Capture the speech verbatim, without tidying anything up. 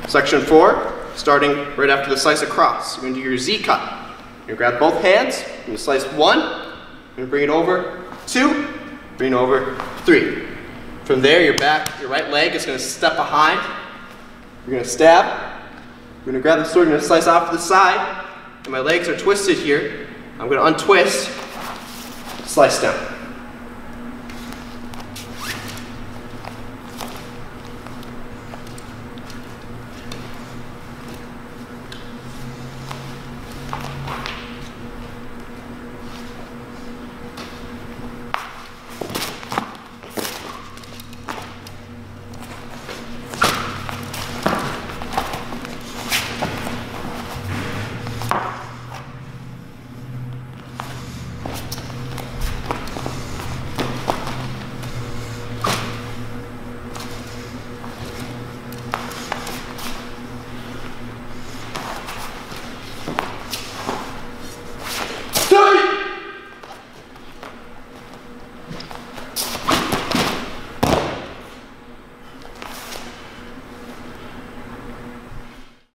Section four, starting right after the slice across. You're going to do your Z cut. You're going to grab both hands, you're going to slice one, you're going to bring it over, two, bring it over, three. From there, your back, your right leg is going to step behind. You're going to stab. You're going to grab the sword, you're going to slice off to the side. And my legs are twisted here. I'm going to untwist, slice down.